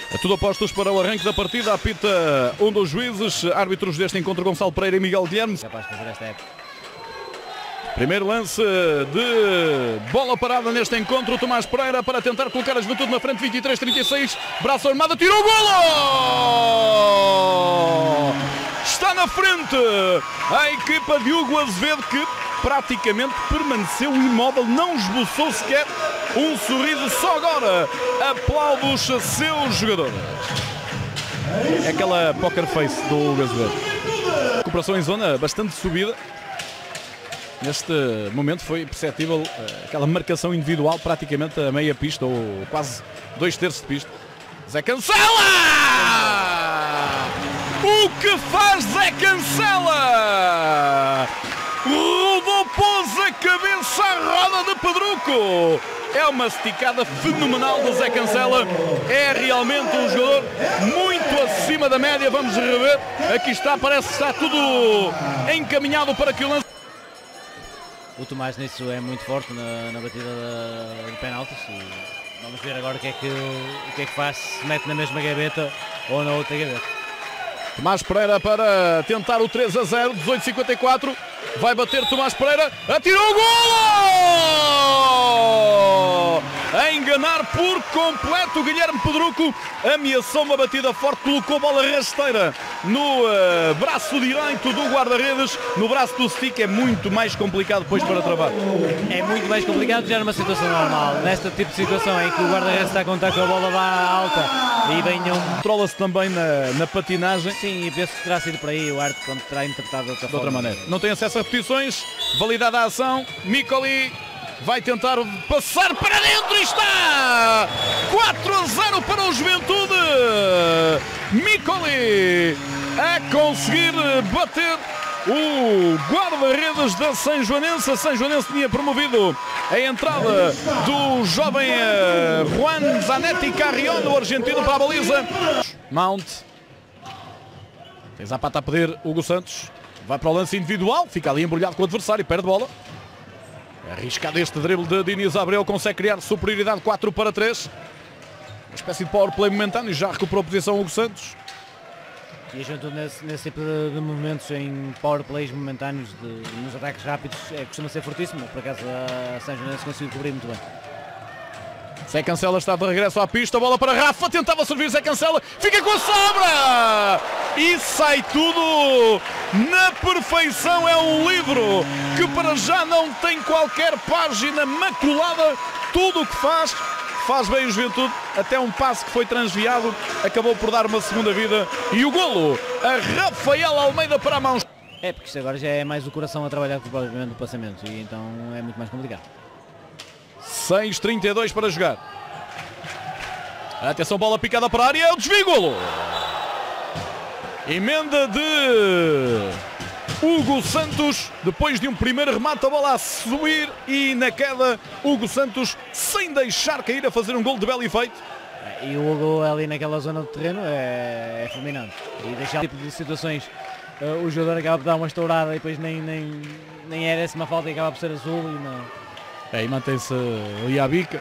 É tudo apostos para o arranque da partida. Apita um dos juízes, árbitros deste encontro, Gonçalo Pereira e Miguel Guilherme. Capaz de fazer esta época. Primeiro lance de bola parada neste encontro. Tomás Pereira para tentar colocar a Juventude na frente, 23-36. Braço armado, tirou o golo! Está na frente a equipa de Hugo Azevedo, que praticamente permaneceu imóvel, não esboçou sequer um sorriso. Só agora aplaude os seus jogadores. É aquela poker face do Hugo Azevedo. Recuperação em zona bastante subida. Neste momento foi perceptível aquela marcação individual praticamente a meia pista, ou quase 2/3 de pista. Zé Cancela! O que faz Zé Cancela? Rodou, pôs a cabeça à roda de Pedruco. É uma esticada fenomenal do Zé Cancela. É realmente um jogador muito acima da média. Vamos rever. Aqui está, parece que está tudo encaminhado para que o lance. O Tomás nisso é muito forte na batida de penaltis. E vamos ver agora o que é que faz, se mete na mesma gaveta ou na outra gaveta. Tomás Pereira para tentar o 3-0, 18-54. Vai bater Tomás Pereira, atirou o golo! A enganar por completo Guilherme Pedruco, ameaçou uma batida forte, colocou a bola rasteira no braço direito do guarda-redes. No braço do stick é muito mais complicado depois para travar. É muito mais complicado já numa situação normal. Nesta tipo de situação em que o guarda-redes está a contar com a bola vá alta e venham... Controla-se também na patinagem. Sim, e penso que terá sido por aí o árbitro terá interpretado de outra forma. Maneira. Não tem acesso a repetições, validada a ação, Micoli vai tentar passar para dentro e está! 4-0 para o Juventude! Micoli a conseguir bater o guarda-redes da São Joanense. A São Joanense tinha promovido a entrada do jovem Juan Zanetti Carrion, o argentino, para a baliza. Mount. Tem Zapata a pedir Hugo Santos. Vai para o lance individual, fica ali embrulhado com o adversário, perde bola. Arriscado este drible de Diniz Abreu, consegue criar superioridade 4-3. Uma espécie de power play momentâneo, já recuperou a posição Hugo Santos. E a Juventude nesse tipo de movimentos em power plays momentâneos, nos ataques rápidos, costuma ser fortíssimo. Por acaso a São Joanense conseguiu cobrir muito bem. Zé Cancela está de regresso à pista, bola para Rafa, tentava servir Zé Cancela, fica com a sobra! E sai tudo na perfeição. É um livro que para já não tem qualquer página maculada. Tudo o que faz bem o Juventude. Até um passe que foi transviado acabou por dar uma segunda vida. E o golo a Rafael Almeida para a mão. É porque isto agora já é mais o coração a trabalhar com o propriamente do passamento, e então é muito mais complicado. 6:32 para jogar. Atenção, bola picada para a área, o desvio, golo. Emenda de Hugo Santos, depois de um primeiro remate, a bola a subir e na queda Hugo Santos, sem deixar cair, a fazer um golo de belo efeito. E o Hugo ali naquela zona do terreno é fulminante. E deixar tipo de situações, o jogador acaba por dar uma estourada e depois nem era essa uma falta e acaba por ser azul. E não... E mantém-se ali à bica.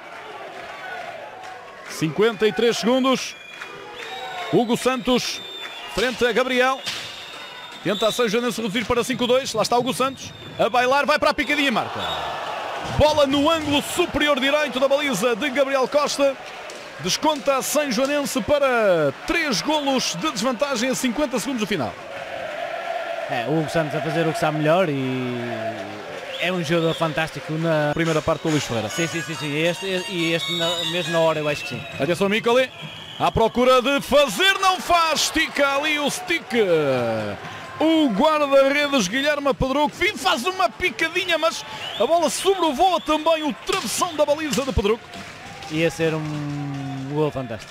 53 segundos. Hugo Santos frente a Gabriel. Tenta a São Joanense reduzir para 5-2. Lá está Hugo Santos a bailar, vai para a picadinha e marca. Bola no ângulo superior direito da baliza de Gabriel Costa. Desconta a São Joanense para 3 golos de desvantagem a 50 segundos do final. O Hugo Santos a fazer o que sabe melhor e é um jogador fantástico na primeira parte do Luís Ferreira. Sim. E este mesmo na hora eu acho que sim. Atenção, Micoli. À procura de fazer, não faz. Estica ali o stick. O guarda-redes Guilherme Pedruco faz uma picadinha, mas a bola sobrevoa também o travessão da baliza de Pedruco. Ia ser um gol fantástico.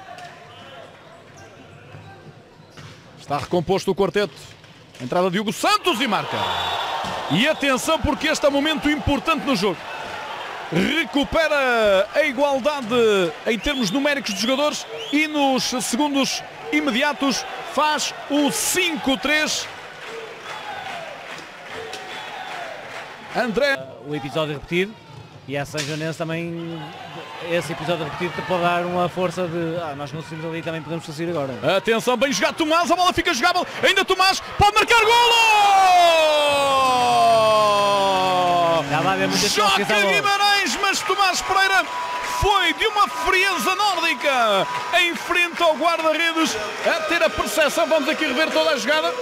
Está recomposto o quarteto. Entrada de Hugo Santos e marca. E atenção, porque este é um momento importante no jogo. Recupera a igualdade em termos numéricos dos jogadores e nos segundos imediatos faz o 5-3. André. O episódio repetido E a São Joanense também, esse episódio repetido pode dar uma força de nós conseguimos ali, também podemos fazer agora. Atenção, bem jogado Tomás, a bola fica jogável, ainda Tomás, pode marcar golo! Já vai haver muitas Joca Guimarães, mas Tomás Pereira foi de uma frieza nórdica em frente ao guarda-redes a ter a percepção. Vamos aqui rever toda a jogada.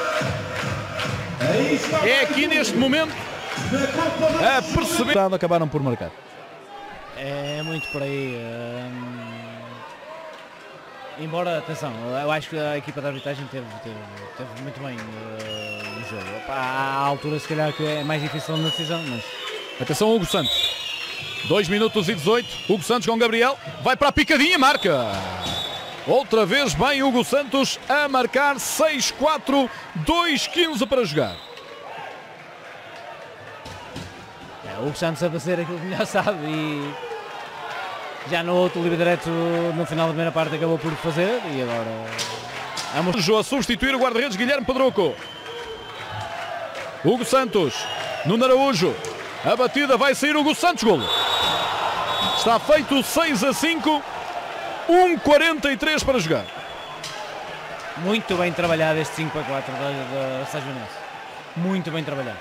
É aqui neste momento a perceber. Acabaram por marcar. É muito por aí. Embora, atenção, eu acho que a equipa da arbitragem teve muito bem no jogo. Há altura se calhar que é mais difícil na decisão, mas... Atenção Hugo Santos. 2 minutos e 18. Hugo Santos com Gabriel. Vai para a picadinha, marca. Outra vez bem Hugo Santos a marcar 6-4, 2-15 para jogar. O Hugo Santos a fazer aquilo que melhor sabe e já no outro livre direto no final da primeira parte acabou por fazer e agora... A substituir o guarda-redes Guilherme Pedroco. Hugo Santos, Nuno Araújo. A batida vai sair Hugo Santos, golo. Está feito 6-5, 1:43 para jogar. Muito bem trabalhado este 5-4 da São Joanense. Muito bem trabalhado.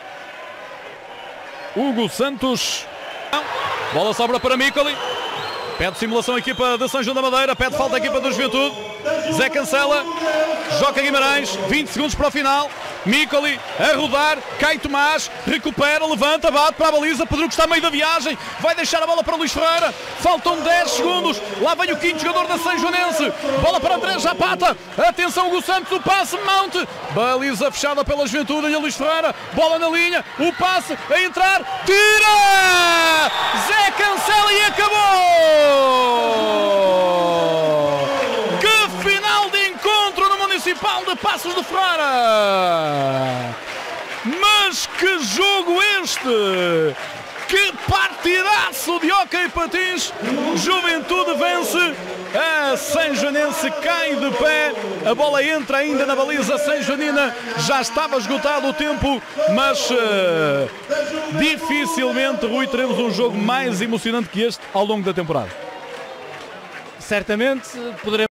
Hugo Santos. Bola sobra para Micoli. Pede simulação a equipa de São João da Madeira. Pede falta a equipa do Juventude. Zé cancela. Joca Guimarães. 20 segundos para o final. Micoli a rodar. Cai Tomás. Recupera. Levanta. Bate para a baliza. Pedro que está a meio da viagem. Vai deixar a bola para Luís Ferreira. Faltam 10 segundos. Lá vem o quinto jogador da São Joanense. Bola para André Zapata. Atenção Hugo Santos. O passe. Monte. Baliza fechada pela Juventude. E a Luís Ferreira. Bola na linha. O passe a entrar. Tira! Zé cancela e acabou! Que final de encontro no Municipal de Passos de Ferreira! Mas que jogo este! Que partidaço de hóquei patins! Juventude vence, a São Joanense cai de pé, a bola entra ainda na baliza São Joanina, já estava esgotado o tempo, mas dificilmente, Rui, teremos um jogo mais emocionante que este ao longo da temporada. Certamente poderemos